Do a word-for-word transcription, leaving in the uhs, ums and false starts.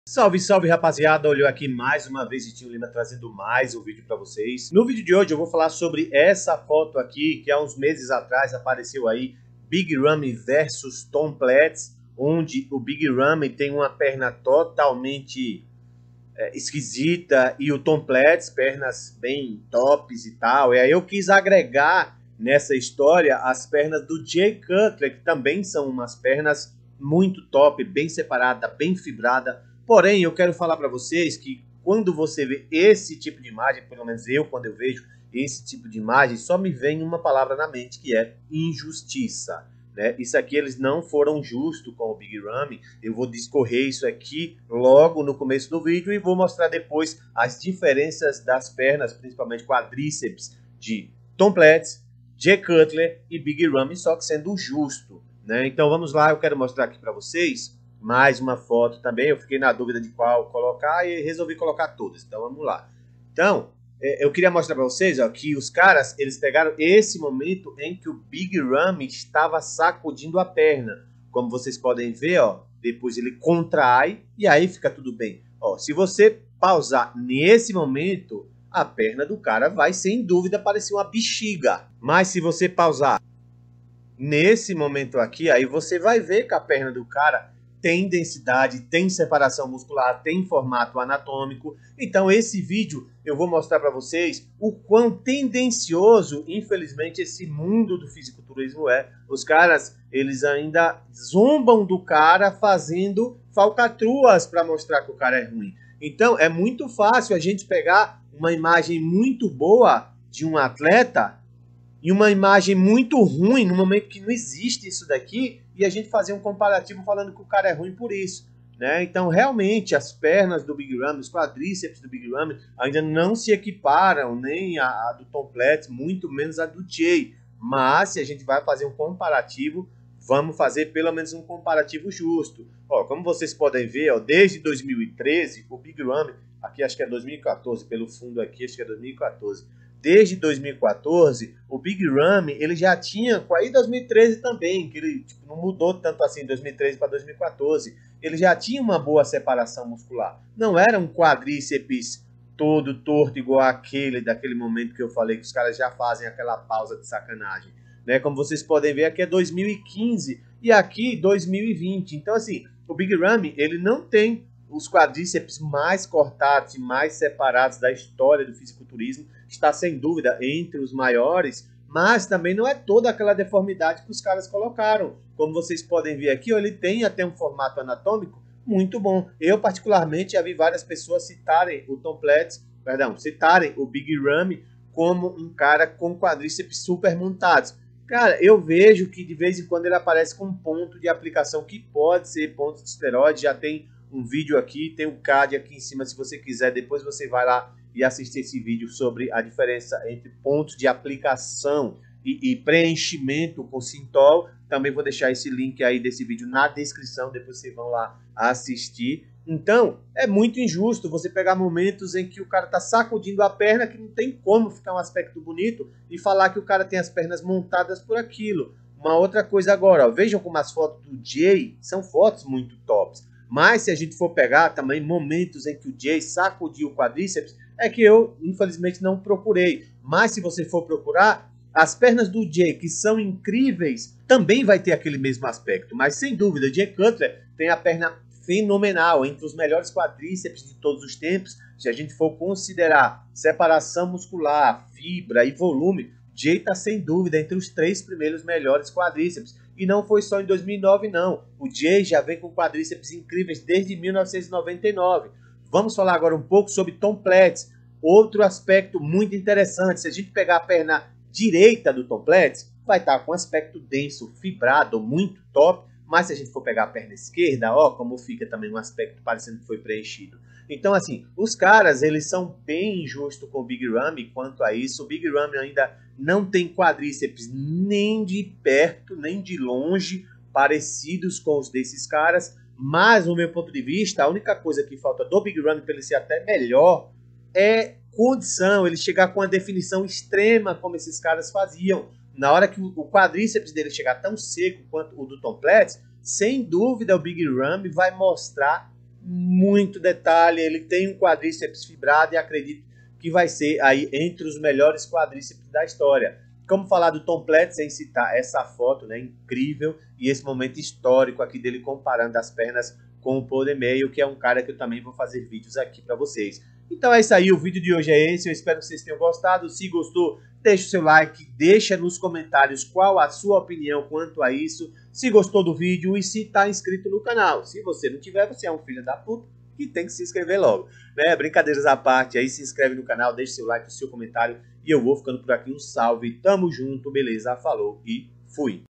Salve, salve rapaziada, olhou aqui mais uma vez Vitinho Lima trazendo mais um vídeo para vocês. No vídeo de hoje eu vou falar sobre essa foto aqui, que há uns meses atrás apareceu aí Big Ramy versus Tom Platz, onde o Big Ramy tem uma perna totalmente é, esquisita e o Tom Platz, pernas bem tops e tal. E aí eu quis agregar nessa história as pernas do Jay Cutler, que também são umas pernas muito top, bem separada, bem fibrada. Porém, eu quero falar para vocês que quando você vê esse tipo de imagem, pelo menos eu, quando eu vejo esse tipo de imagem, só me vem uma palavra na mente, que é injustiça. Né? Isso aqui eles não foram justos com o Big Ramy. Eu vou discorrer isso aqui logo no começo do vídeo e vou mostrar depois as diferenças das pernas, principalmente quadríceps, de Tom Platz, Jay Cutler e Big Ramy, só que sendo justo. Né? Então vamos lá, eu quero mostrar aqui para vocês mais uma foto também. Eu fiquei na dúvida de qual colocar e resolvi colocar todas. Então vamos lá. Então, eu queria mostrar para vocês ó, que os caras, eles pegaram esse momento em que o Big Ramy estava sacudindo a perna. Como vocês podem ver, ó, depois ele contrai e aí fica tudo bem. Ó, se você pausar nesse momento, a perna do cara vai sem dúvida parecer uma bexiga. Mas se você pausar nesse momento aqui, aí você vai ver que a perna do cara tem densidade, tem separação muscular, tem formato anatômico. Então esse vídeo eu vou mostrar para vocês o quão tendencioso, infelizmente, esse mundo do fisiculturismo é. Os caras, eles ainda zombam do cara fazendo falcatruas para mostrar que o cara é ruim. Então é muito fácil a gente pegar uma imagem muito boa de um atleta e uma imagem muito ruim, no momento que não existe isso daqui, e a gente fazer um comparativo falando que o cara é ruim por isso. Né? Então, realmente, as pernas do Big Ramy, os quadríceps do Big Ramy, ainda não se equiparam nem a, a do Tom Platz, muito menos a do Jay. Mas, se a gente vai fazer um comparativo, vamos fazer pelo menos um comparativo justo. Ó, como vocês podem ver, ó, desde dois mil e treze, o Big Ramy, aqui acho que é dois mil e quatorze, pelo fundo aqui, acho que é dois mil e quatorze, desde dois mil e quatorze, o Big Ramy, ele já tinha, aí dois mil e treze também, que ele tipo, não mudou tanto assim, dois mil e treze para dois mil e quatorze, ele já tinha uma boa separação muscular. Não era um quadríceps todo torto igual aquele, daquele momento que eu falei, que os caras já fazem aquela pausa de sacanagem. Né? Como vocês podem ver, aqui é dois mil e quinze e aqui dois mil e vinte. Então, assim, o Big Ramy, ele não tem os quadríceps mais cortados e mais separados da história do fisiculturismo, está sem dúvida entre os maiores, mas também não é toda aquela deformidade que os caras colocaram. Como vocês podem ver aqui, ele tem até um formato anatômico muito bom. Eu particularmente já vi várias pessoas citarem o Tom Platz, perdão, citarem o Big Ramy como um cara com quadríceps super montados. Cara, eu vejo que de vez em quando ele aparece com um ponto de aplicação que pode ser ponto de esteroide. Já tem um vídeo aqui, tem o card aqui em cima se você quiser, depois você vai lá e assistir esse vídeo sobre a diferença entre pontos de aplicação e, e preenchimento com Synthol. Também vou deixar esse link aí desse vídeo na descrição, depois vocês vão lá assistir. Então, é muito injusto você pegar momentos em que o cara tá sacudindo a perna, que não tem como ficar um aspecto bonito, e falar que o cara tem as pernas montadas por aquilo. Uma outra coisa agora, ó, vejam como as fotos do Jay são fotos muito tops. Mas se a gente for pegar também momentos em que o Jay sacudiu o quadríceps, é que eu, infelizmente, não procurei. Mas se você for procurar, as pernas do Jay, que são incríveis, também vai ter aquele mesmo aspecto. Mas sem dúvida, o Jay Cutler tem a perna fenomenal, entre os melhores quadríceps de todos os tempos. Se a gente for considerar separação muscular, fibra e volume, o Jay está sem dúvida entre os três primeiros melhores quadríceps. E não foi só em dois mil e nove, não. O Jay já vem com quadríceps incríveis desde mil novecentos e noventa e nove. Vamos falar agora um pouco sobre Tom Platz. Outro aspecto muito interessante. Se a gente pegar a perna direita do Tom Platz, vai estar com um aspecto denso, fibrado, muito top. Mas se a gente for pegar a perna esquerda, ó, como fica também um aspecto parecendo que foi preenchido. Então, assim, os caras, eles são bem injustos com o Big Ramy quanto a isso. O Big Ramy ainda não tem quadríceps nem de perto, nem de longe, parecidos com os desses caras. Mas, no meu ponto de vista, a única coisa que falta do Big Ramy para ele ser até melhor é condição, ele chegar com a definição extrema como esses caras faziam. Na hora que o quadríceps dele chegar tão seco quanto o do Tom Platz, sem dúvida o Big Ramy vai mostrar muito detalhe, ele tem um quadríceps fibrado e acredito que vai ser aí entre os melhores quadríceps da história. Como falar do Tom Platz sem citar essa foto, né, incrível, e esse momento histórico aqui dele comparando as pernas com o Paul Demeio, que é um cara que eu também vou fazer vídeos aqui para vocês. Então é isso aí, o vídeo de hoje é esse, eu espero que vocês tenham gostado. Se gostou, deixa o seu like, deixa nos comentários qual a sua opinião quanto a isso, se gostou do vídeo e se está inscrito no canal. Se você não tiver, você é um filho da puta que tem que se inscrever logo, né? Brincadeiras à parte, aí se inscreve no canal, deixa seu like, o seu comentário e eu vou ficando por aqui. Um salve, tamo junto, beleza? Falou e fui!